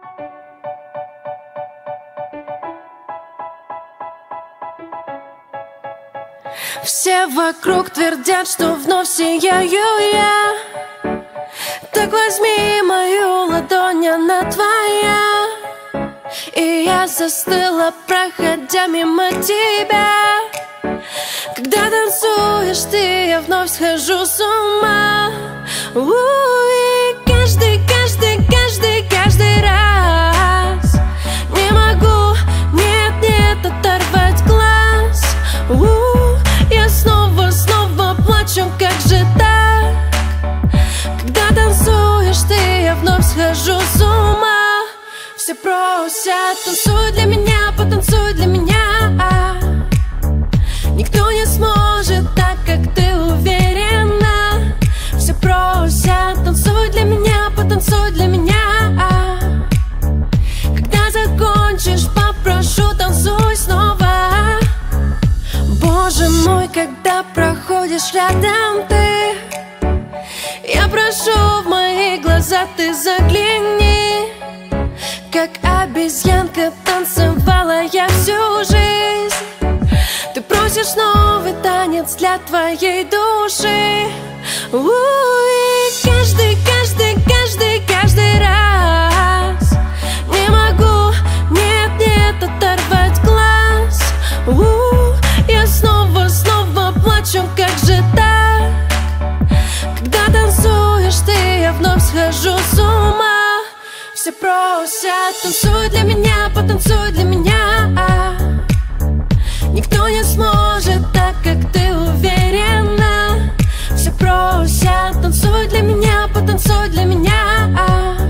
Все вокруг твердят, что вновь сияю я. Так возьми мою ладонь, она твоя. И я застыла, проходя мимо тебя. Когда танцуешь ты, я вновь схожу с ума. И каждый раз не могу, нет, оторвать глаз. Я снова плачу, как же так? Когда танцуешь ты, я вновь схожу с ума. Все просят, танцуй для меня, потанцуй для меня. Никто не сможет так, как ты уверена. Все просят, танцуй для меня, потанцуй для меня. Когда закончишь, попрошу, танцуй снова. Боже мой, когда проходишь рядом ты, я прошу, в мои глаза ты загляни. Как обезьянка танцевала я всю жизнь. Ты просишь новый танец для твоей души. И каждый раз не могу, нет, оторвать глаз. Я снова плачу, как же так? Когда танцуешь ты, я вновь схожу с ума. Все просят, танцуй для меня, потанцуй для меня. Никто не сможет так, как ты уверена. Все просят, танцуй для меня, потанцуй для меня.